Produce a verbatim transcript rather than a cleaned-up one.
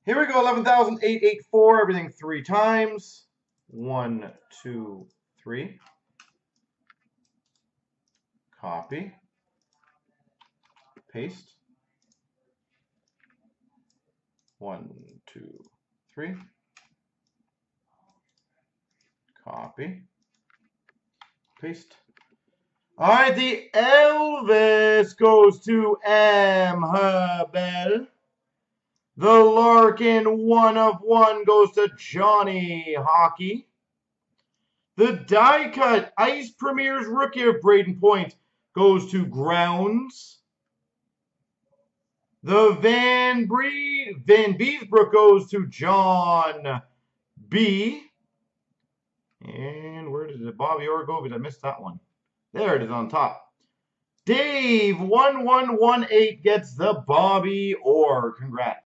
Here we go, eleven thousand eight hundred eighty-four, everything three times. One, two, three. Copy. Paste. One, two, three. Copy. Paste. All right, the Elvis goes to Amhabel. The Larkin one of one goes to Johnny Hockey. The die cut Ice Premier's rookie of Braden Point goes to Grounds. The Van Bree Van Beesbrook goes to John B. And where did the Bobby Orr go? Because I missed that one. There it is on top. Dave one one one eight gets the Bobby Orr. Congrats.